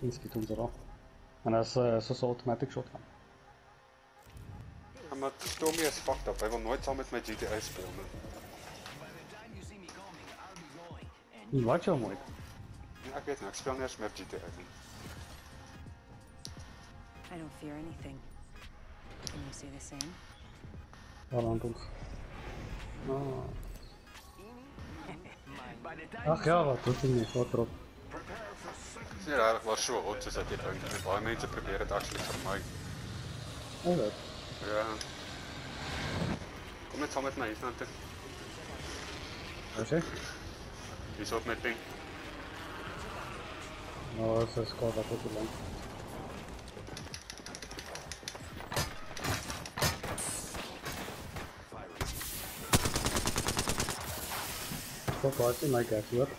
Inschiet ons eraf. En dat is soos 'n automatic shotgun. Ja, maar Tommy is fucked up. Hy wil nooit saam met my GTA speel nie. Wat jou mooi. Ja, ek weet nie, ek speel nie eens meer GTA nie. I don't fear anything. Can you say the same? Waar aan ons? Ach ja, wat doet hy nie, wat erop. Het is nie regtig waar so hot soos dat jy dink. Baie mense probeer dit actually vermy. Oh, dat. Ja. Kom net saam met my hier staan toe. Wat sê? Hier is op met ping. Nou, dat is squad wat ook lang. Stop watching my gas hoor.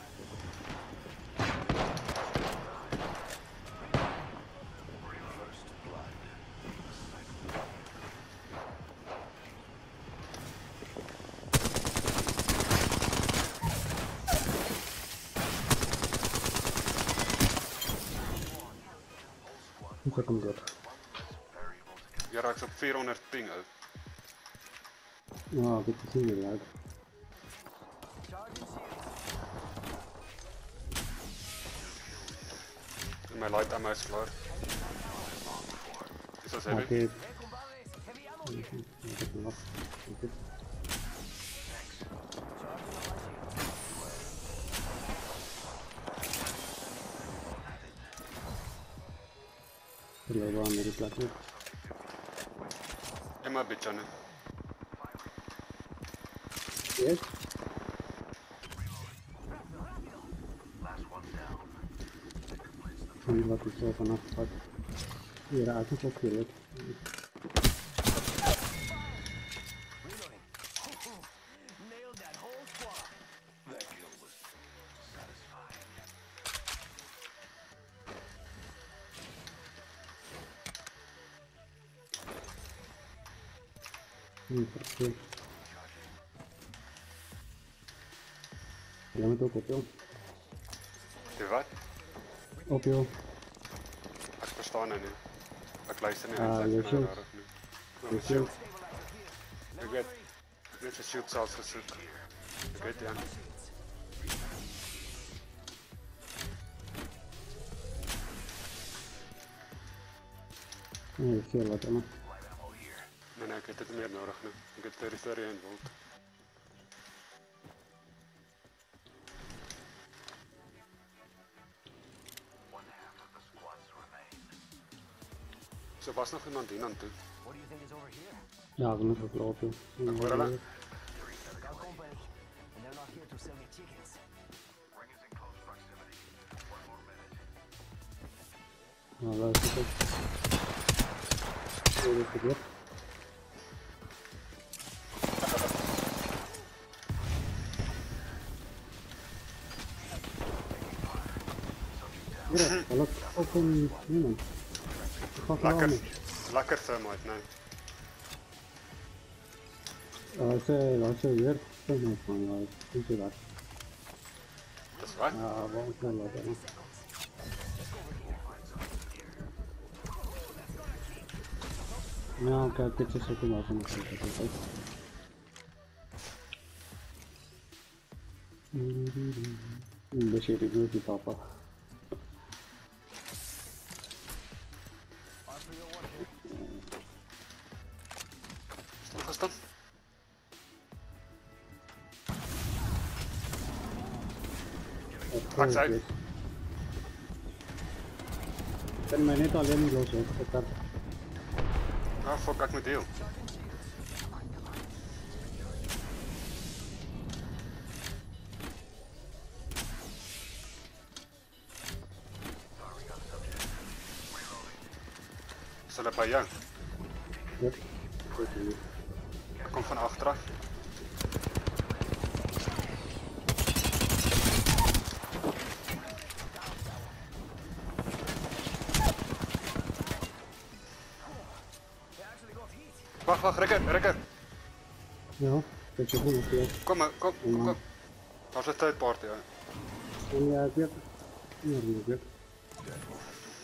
Hoe komt dat? Jy raaks op 400 ping uit. Nou, dit is niet uit. En my light ammo is klaar. Is dat heavy? Oké. Ja, we gaan naar die plek nu. Ja, maar beetje nu. Yes. En wat is zo vanaf wat? Hier uit het ook weer. Oké. Jij moet ook op, joh. Die wat? Op, joh. Ek verstaan nou nie. Ek luister nie. Jy shield. Jy shield. Ek weet. Ek het vir shield selfs gesoek. Ek weet ja. Nee, veel wat, man. Nee, ek het dit meer nodig nie. Ek het 31 volt. So was nog iemand hier aan toe. Ja, we moeten lopen. Ek hoor hulle. Nou, dat is het. Wat is het? Ja, dat ook een niemand. Lekker thermite, nee. Laat ze weer thermite van, hoe je dat? Dat is wat? Ja, waarom snel laten? Ja, kijk, dit is ook een wapen natuurlijk. Een beetje die papa. Gestaan? Maak uit. Ik ben mij net alleen los, hoor. Ah, fuck, ek moet deel. Is hulle by jou? Yep. Goed hier. Ek kom van agteraf. Wacht, rekker. Ja, dat je goed is. Kom. Daar is een third party, ja. Ja, ik weet. Ja, ik weet.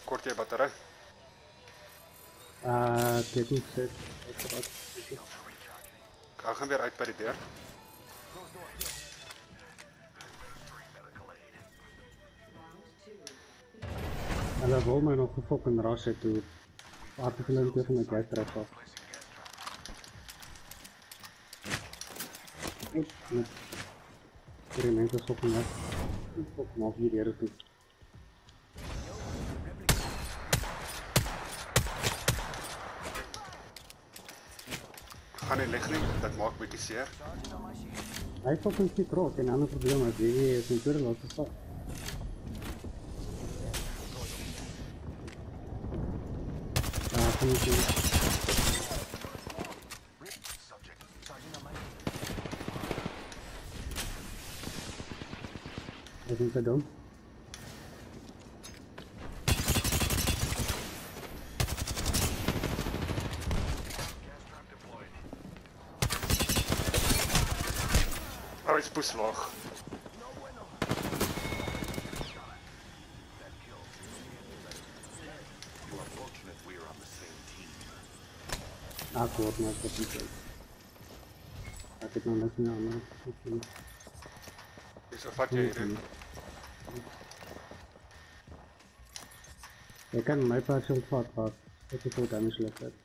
Kort jy battery? Ek het nie gesê. Ek gaan weer uit by die deur. Hulle wil my nog gefokken ras het toe. Artikel tegen my gas trap af. Die mense fokken af. Fokken af hier deur toe. Gaan nie lig nie, dit maak bietjie seer. Hy fokken die krok en ander probleem is jy is nie tweede laaste stap. Kan jy sien? Wat is dit dan? Oh, hy's poeslaag. Ek word net op die tyd. Ek het nou niks meer aan. Dis so vat jy hierdie. Jy kan my persoon vat wat ek het ook damage left het.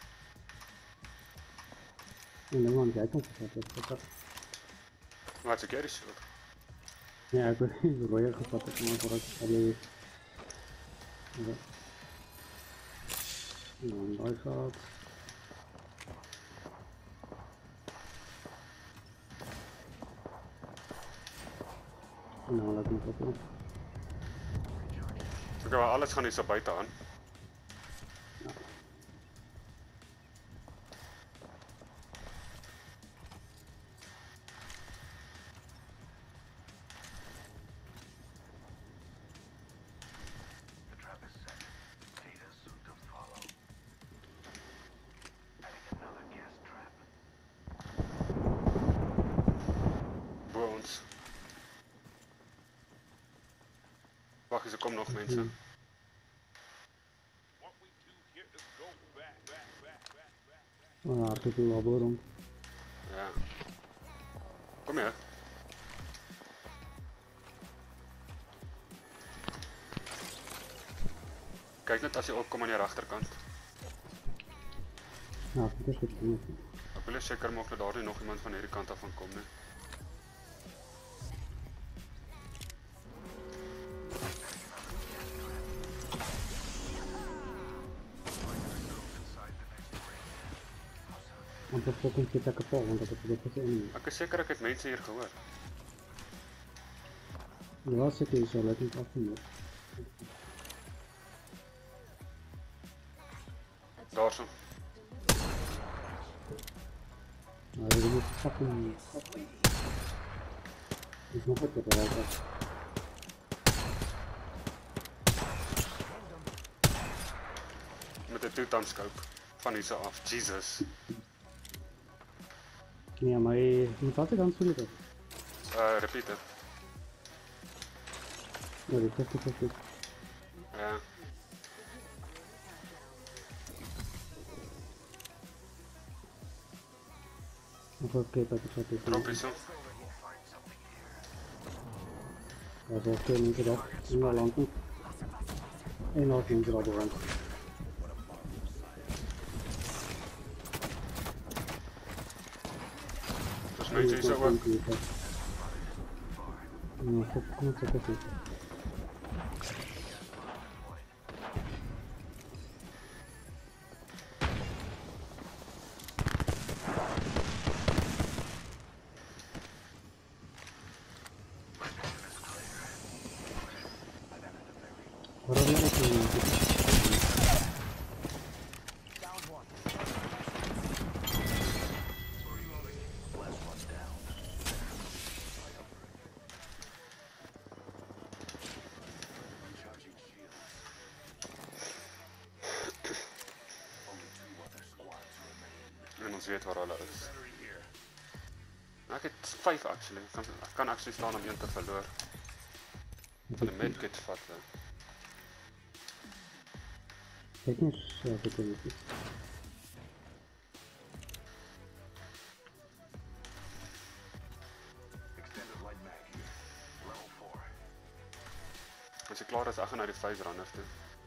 En dan want jy kan vat. Wat ek hier is. Ja, ek het die rooie gevat het maar voor ek alleen. Ja. En daai gaat. Nou, laat me dat doen. Okay, maar alles gaan hier so buite aan. Bo ons. Wag, er kom nog mense. Oh, artikel laborum. Ja. Kom hier. Kyk net as jy opkom aan die regterkant. Ja, dit is goed. Ek wil seker maak dat daar nie nog iemand van hierdie kant af van kom nie. Want dat fucking zit ik kapot, want dat is het in. Ek is seker ek het mense hier gehoor. Ja, was het is zo, laat niet afnemen. Daarso. Maar we moeten fucking. Is nog wat bereikt. Met 'n two-time-scope van hier af. Jesus. Nee, maar je moet altijd aan het doen. Repeat it. Ja, dat is goed. Ja. Oké, dat is wat ik Drop is zo. Ja, zo is niet gedacht. Niet lang goed. En nog een grabbel. Dus mensen hier zo ook. Ja, goed, goed. Waarom is het niet? En ons weet waar hulle is. Ek het 5 actually. Ek kan actually staan om een te verloor. Van die medkit vat. Technisch, ja, bitte nicht. As jy klaar is, ek gaan na die phase runners toe.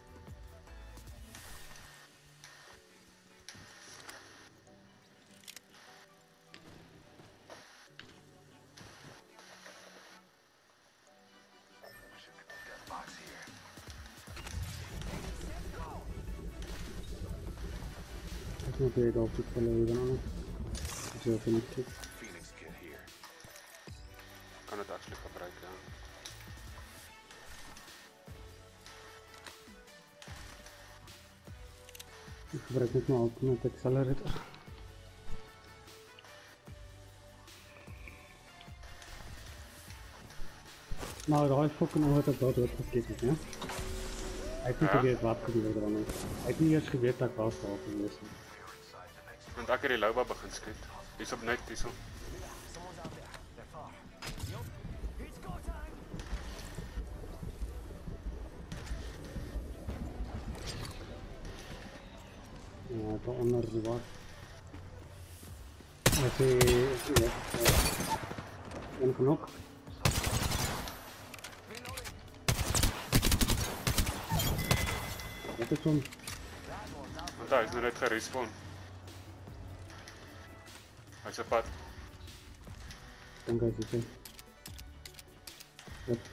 Ek moet weer op die verleden dan. Zo vind ik het. Kan het actually gebruik, ja. Ik gebruik niet mijn ultimate accelerator. Nou, daar is fucking nooit op dat gekeken, hè? Hij heeft niet geweest wat gebeurde dan ook. Hij heeft niet eens geweest dat ik was daar geweest. Want ek het die Loba begin skiet. Hier's op net, hierso. Ja, daar onder de was. Als je... En knok. Wat is hem? Want hy is nou net gerespawn. Hy is op pad. Dan ga je zitten. Yep.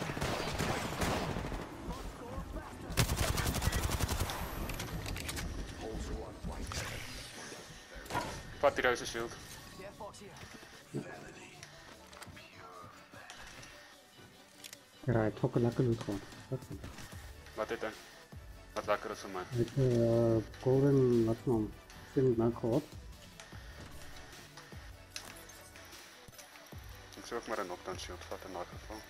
Vat die huis shield. Ja, het ook een lekker loot gewoon. Wat het hy? Wat lekker is vir my. Het golden, wat man, vind ik nou gehad. Ek sou ook maar 'n knockdown shield vat in daai geval.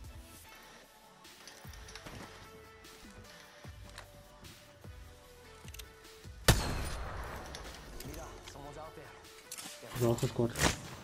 Wel gescoord.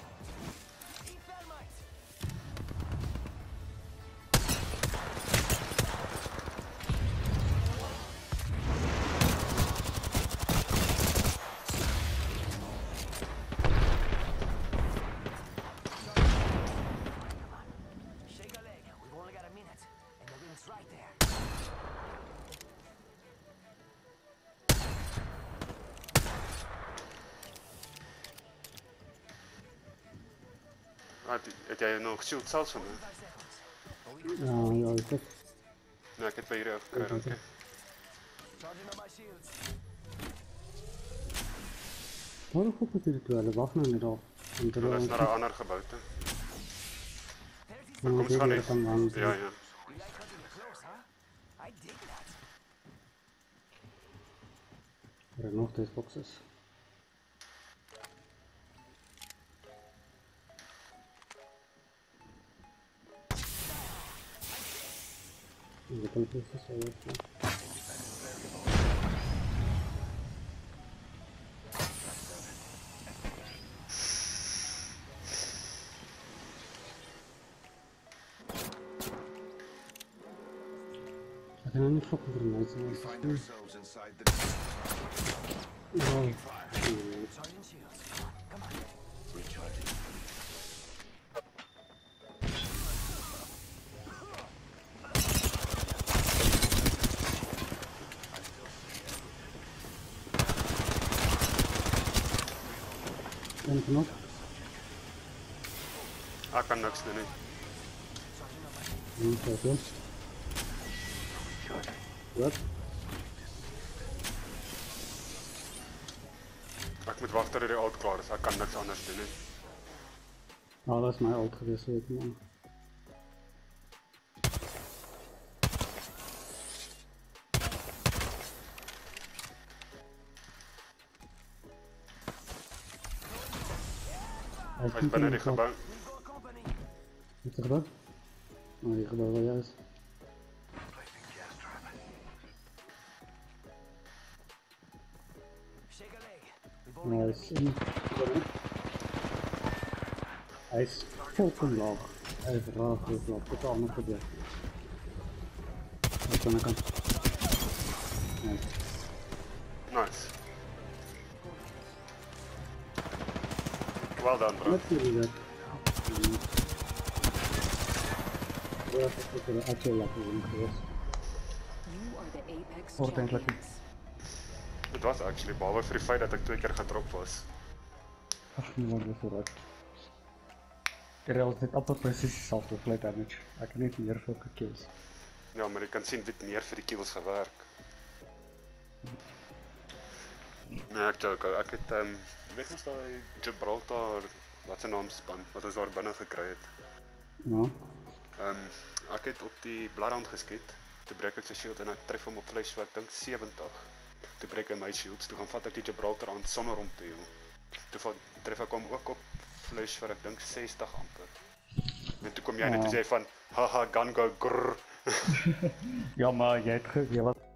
Het jy nog shield selfs van my? Ja, is het. Nee, ek het by hierdie gekry, dankie. Waarom goed met die duelle? Wacht nou net al. Dit is naar 'n ander gebou toe. Kom ons gaan net. Ja, ja. Er zijn nog deze boxes. De computer is zo weg. I can only fucking do nice ones. No. En knop. Ek kan niks doen nie. Niet zo goed. Wat? Ek moet wag tot die ult klaar is. Ek kan niks anders doen nie. Oh, dat is mijn ult geweest, weet je man. Hy is binne die gebou. Is het gebouw? Oh, die gebouw wel juist. Hij is in. Hij is fucking laag. Hij is raar goed laag. Ik heb het allemaal gebeurd. Hij is aan de kant. Nice. Nice. Well done, bro. Let's see that. Dat is een actual laten zien geweest. You are the Apex Wordt eindelijk champions. Dit was actually, behalwe vir die feit dat ek 2 keer gedrop was. Ach, nie word vooruit. Terwijl dit amper precies hetzelfde flight damage. Ek het net meer sulke kills. Ja, maar jy kan sien wie het meer vir die kills gewerk. Nee, ek joke, ek het, weet ons daai Gibraltar, wat sy naam span, wat ons daar binne gekry het. Ja. Ek het op die Bloodhound geskiet, toe breek ek sy shield en ek tref hom op flash so ek dink 70. Toe breek hy my shields, toe gaan vat ek die Gibraltar aan sonder om te heal. Toe tref ek hom ook op flash vir ek dink 60 amper. En toe kom jy net en sê van, haha, gun go grrr. Ja, maar jy het